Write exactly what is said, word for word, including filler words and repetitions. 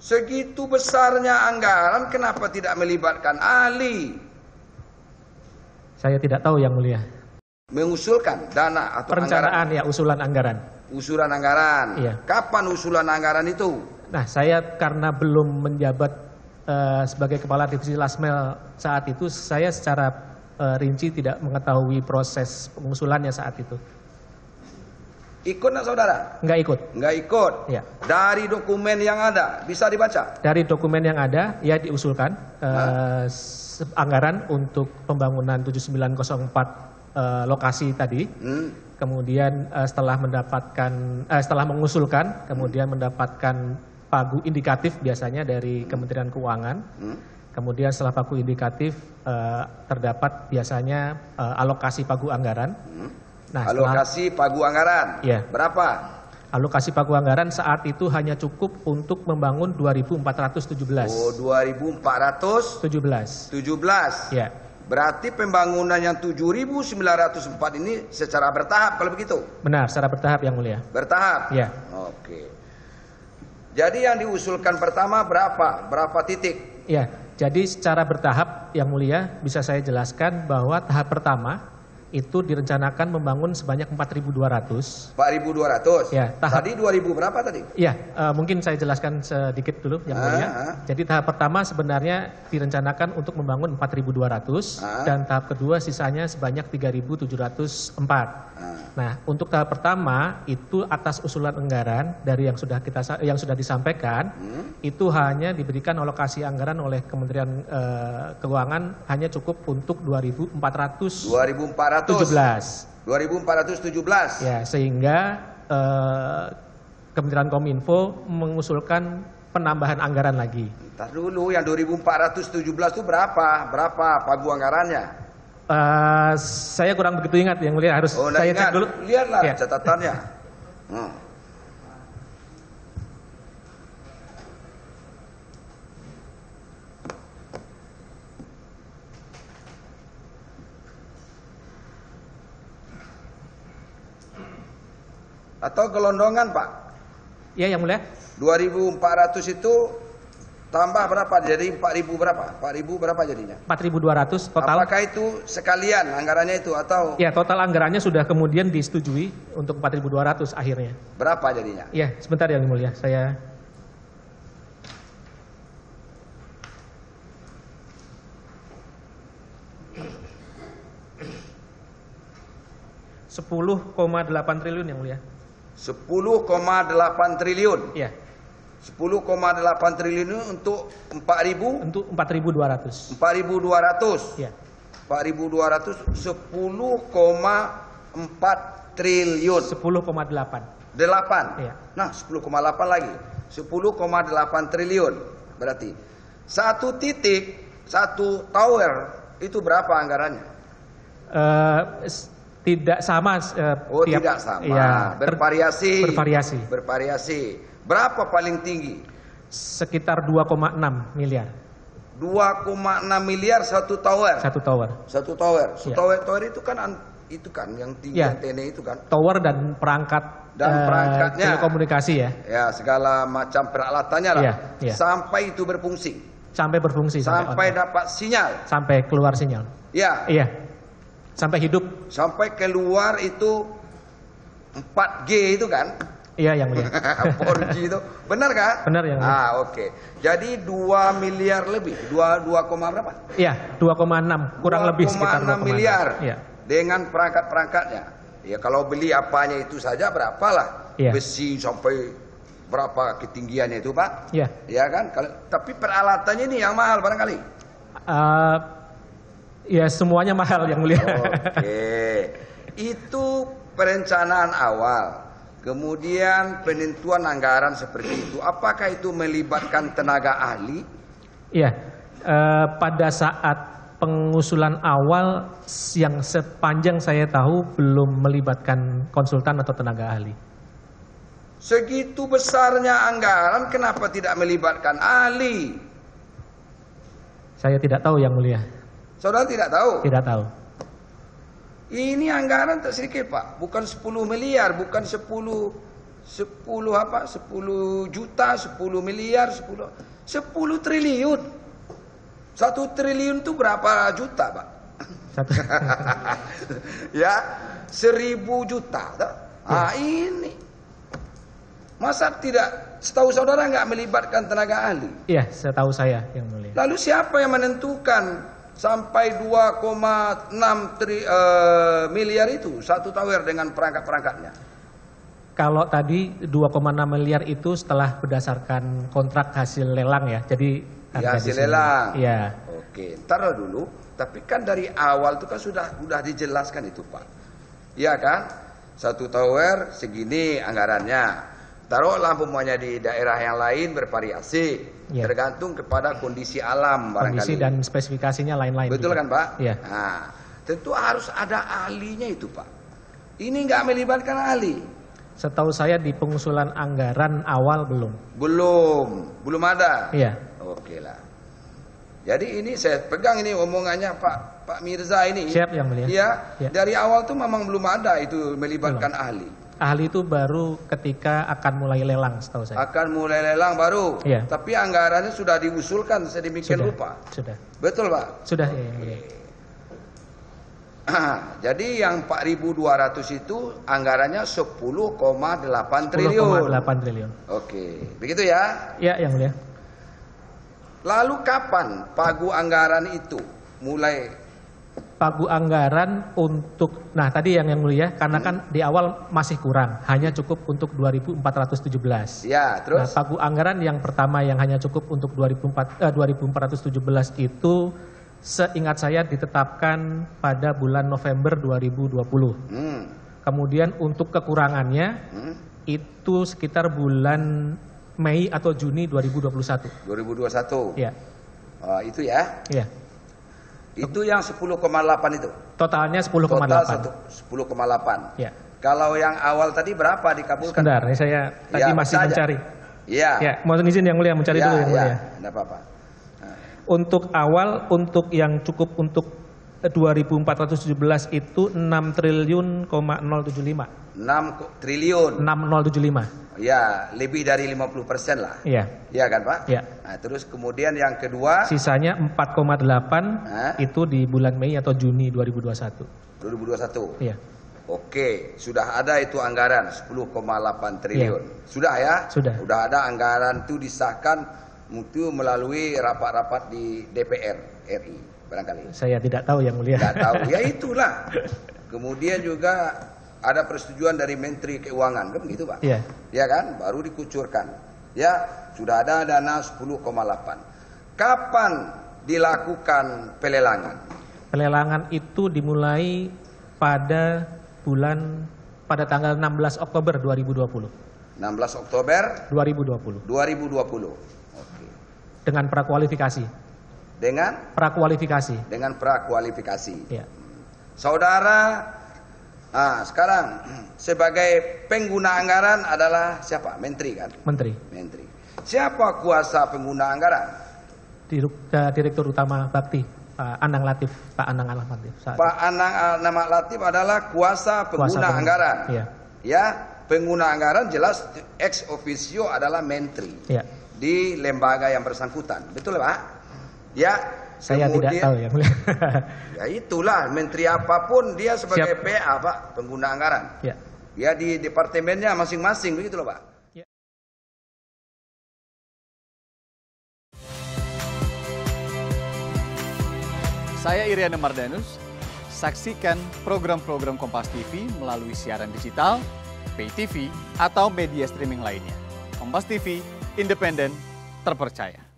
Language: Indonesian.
Segitu besarnya anggaran, kenapa tidak melibatkan ahli? Saya tidak tahu Yang Mulia. Mengusulkan dana atau Perencanaan anggaran? Ya, usulan anggaran. Usulan anggaran. Iya. Kapan usulan anggaran itu? Nah, saya karena belum menjabat uh, sebagai Kepala Divisi Lasmel saat itu, saya secara uh, rinci tidak mengetahui proses pengusulannya saat itu. Ikut nggak saudara? Nggak ikut. Nggak ikut. Ya. Dari dokumen yang ada bisa dibaca. Dari dokumen yang ada, ya diusulkan uh, anggaran untuk pembangunan tujuh sembilan nol empat uh, lokasi tadi. Hmm. Kemudian uh, setelah mendapatkan, uh, setelah mengusulkan, kemudian hmm. mendapatkan pagu indikatif biasanya dari hmm. Kementerian Keuangan. Hmm. Kemudian setelah pagu indikatif uh, terdapat biasanya uh, alokasi pagu anggaran. Hmm. Nah, alokasi setelah, pagu anggaran, ya. Berapa? Alokasi pagu anggaran saat itu hanya cukup untuk membangun dua ribu empat ratus tujuh belas. Oh, dua ribu empat ratus tujuh belas. tujuh belas. Ya. Berarti pembangunan yang tujuh ribu sembilan ratus empat ini secara bertahap kalau begitu? Benar, secara bertahap Yang Mulia. Bertahap? Ya. Oke. Jadi yang diusulkan pertama berapa? Berapa titik? Ya, jadi secara bertahap Yang Mulia bisa saya jelaskan bahwa tahap pertama itu direncanakan membangun sebanyak empat ribu dua ratus. empat ribu dua ratus? Ya, tahap, tadi dua ribu berapa tadi? Ya, uh, mungkin saya jelaskan sedikit dulu Yang Mulia. Ah, Jadi tahap pertama sebenarnya direncanakan untuk membangun empat ribu dua ratus ah. dan tahap kedua sisanya sebanyak tiga ribu tujuh ratus empat. Ah. Nah, untuk tahap pertama itu atas usulan anggaran dari yang sudah kita yang sudah disampaikan, hmm? itu hanya diberikan alokasi anggaran oleh Kementerian uh, Keuangan hanya cukup untuk dua ribu empat ratus tujuh belas. dua ribu empat ratus tujuh belas. Ya, sehingga eh, Kementerian Kominfo mengusulkan penambahan anggaran lagi. Entar dulu, yang dua ribu empat ratus tujuh belas itu berapa? Berapa pagu anggarannya? Uh, saya kurang begitu ingat Yang Mulia, harus oh, saya ingat. cek dulu. Lihatlah ya. Catatannya. Hmm. Atau gelondongan Pak? Iya Yang Mulia. dua ribu empat ratus itu tambah berapa? Jadi empat ribu berapa? empat ribu berapa jadinya? empat ribu dua ratus total. Apakah itu sekalian anggarannya itu atau? Ya, total anggarannya sudah kemudian disetujui untuk empat ribu dua ratus akhirnya. Berapa jadinya? Ya, sebentar Yang Mulia, saya sepuluh koma delapan triliun Yang Mulia. sepuluh koma delapan triliun. Iya. sepuluh koma delapan triliun untuk empat ribu? Untuk empat ribu dua ratus. empat ribu dua ratus. Iya. empat ribu dua ratus sepuluh koma empat triliun. sepuluh koma delapan. delapan. Iya. Nah, sepuluh koma delapan lagi. sepuluh koma delapan triliun. Berarti satu titik, satu tower itu berapa anggarannya? Uh, Tidak sama. Uh, oh, tiap, tidak sama. Ya, bervariasi. Bervariasi. Bervariasi. Berapa paling tinggi? Sekitar dua koma enam miliar. dua koma enam miliar satu tower. Satu tower. Satu tower. Satu ya. tower, tower itu kan itu kan yang tinggi ya. antena itu kan. Tower dan perangkat dan perangkatnya. Uh, telekomunikasi ya. Ya, segala macam peralatannya lah. Ya, ya. Sampai itu berfungsi. Sampai berfungsi. Sampai, sampai dapat sinyal. Sampai keluar sinyal. Ya. Iya. Sampai hidup. Sampai keluar itu empat G itu kan? Iya Yang Mulia. empat G itu. Benar kan? Benar Yang Mulia. Ah, oke. Okay. Jadi dua miliar lebih. dua, dua, berapa? Iya, dua koma enam. Kurang lebih sekitar dua koma enam miliar. Iya. Dengan perangkat-perangkatnya. Ya, kalau beli apanya itu saja berapalah? Iya. Besi sampai berapa ketinggiannya itu, Pak? Iya. Ya kan? Kalau, tapi peralatannya ini yang mahal barangkali. Uh, Ya semuanya mahal Yang Mulia. Oke, itu perencanaan awal. Kemudian penentuan anggaran seperti itu. Apakah itu melibatkan tenaga ahli? Iya, eh, pada saat pengusulan awal yang sepanjang saya tahu belum melibatkan konsultan atau tenaga ahli. Segitu besarnya anggaran, kenapa tidak melibatkan ahli? Saya tidak tahu Yang Mulia. Saudara tidak tahu? Tidak tahu. Ini anggaran tak sedikit Pak, bukan sepuluh miliar, bukan sepuluh sepuluh apa? sepuluh juta, sepuluh miliar, sepuluh sepuluh triliun. Satu triliun itu berapa juta, Pak? Satu. Ya, seribu juta. Tak? Ah, ini. Masa tidak, setahu saudara nggak melibatkan tenaga ahli? Iya, setahu saya yang mulia. Lalu siapa yang menentukan sampai dua koma enam tri, uh, miliar itu satu tower dengan perangkat-perangkatnya? Kalau tadi dua koma enam miliar itu setelah berdasarkan kontrak hasil lelang ya. Jadi ya, hasil lelang. Iya. Oke, taruh dulu. Tapi kan dari awal itu kan sudah sudah dijelaskan itu, Pak. Iya kan? Satu tower segini anggarannya. Taruhlah umpamanya di daerah yang lain bervariasi, ya. Tergantung kepada kondisi alam barangkali. Kondisi dan spesifikasinya lain-lain. Betul juga. Kan, Pak? Iya. Nah, tentu harus ada ahlinya itu, Pak. Ini nggak melibatkan ahli. Setahu saya di pengusulan anggaran awal belum. Belum, belum ada. Iya. Oke lah. Jadi ini saya pegang ini omongannya Pak Pak Mirza ini. Siap yang mulia. Iya. Ya. Dari awal tuh memang belum ada itu melibatkan belum. ahli. Ahli itu baru ketika akan mulai lelang, setahu saya. Akan mulai lelang baru. Iya. Tapi anggarannya sudah diusulkan sedemikian sudah, rupa. Sudah. Betul, Pak? Sudah, ya, yang mulia. Jadi yang empat ribu dua ratus itu anggarannya sepuluh koma delapan triliun. sepuluh koma delapan triliun. Oke, begitu ya? Iya, yang mulia. Lalu kapan pagu anggaran itu mulai? Pagu anggaran untuk, nah tadi yang yang mulia, karena hmm. kan di awal masih kurang, hanya cukup untuk dua ribu empat ratus tujuh belas. Ya, terus? Nah, pagu anggaran yang pertama yang hanya cukup untuk dua ribu empat ratus tujuh belas itu seingat saya ditetapkan pada bulan November dua ribu dua puluh. Hmm. Kemudian untuk kekurangannya hmm. itu sekitar bulan Mei atau Juni dua ribu dua puluh satu. dua ribu dua puluh satu? Iya. Oh, itu ya? Iya. Itu yang sepuluh koma delapan itu? Totalnya sepuluh koma delapan. Total sepuluh koma delapan. Ya. Kalau yang awal tadi berapa dikabulkan? Sebentar, saya tadi ya, masih mencari. Iya. Ya, mohon izin yang mulia mencari ya, dulu yang mulia. Ya, enggak apa-apa. Nah. Untuk awal, untuk yang cukup untuk dua ribu empat ratus tujuh belas itu enam triliun koma nol tujuh lima. enam triliun. enam nol tujuh lima. Ya, lebih dari lima puluh persen lah. Iya. Iya kan, Pak? Iya. Nah, terus kemudian yang kedua, sisanya empat koma delapan Hah? itu di bulan Mei atau Juni dua ribu dua puluh satu. dua ribu dua puluh satu. Iya. Oke, sudah ada itu anggaran sepuluh koma delapan triliun. Ya. Sudah ya? Sudah. Sudah ada anggaran itu disahkan itu melalui rapat-rapat di D P R R I barangkali. Saya tidak tahu yang mulia. Tidak tahu. Ya itulah. Kemudian juga ada persetujuan dari Menteri Keuangan, kan begitu, Pak? Iya. Ya kan? Baru dikucurkan. Ya, sudah ada dana sepuluh koma delapan. Kapan dilakukan pelelangan? Pelelangan itu dimulai pada bulan pada tanggal enam belas Oktober dua ribu dua puluh. enam belas Oktober dua ribu dua puluh. dua ribu dua puluh. Oke. Dengan prakualifikasi. Dengan prakualifikasi. Dengan prakualifikasi. Ya. Saudara, ah sekarang sebagai pengguna anggaran adalah siapa? Menteri kan? Menteri. Menteri. Siapa kuasa pengguna anggaran? Direktur Utama Bakti, Pak Anang Latif. Pak Anang Latif. Pak Anang Latif adalah kuasa pengguna kuasa anggaran. Iya. Ya, pengguna anggaran jelas ex officio adalah menteri. Iya. Di lembaga yang bersangkutan. Betul, Pak? Ya. Saya kemudian, tidak tahu ya. Ya itulah menteri apapun dia sebagai Siap. P A, Pak, pengguna anggaran. Ya. Dia di departemennya masing-masing begitu loh, Pak. Ya. Saya Iriana Mardanus. Saksikan program-program Kompas T V melalui siaran digital, pay T V, atau media streaming lainnya. Kompas T V, independen, terpercaya.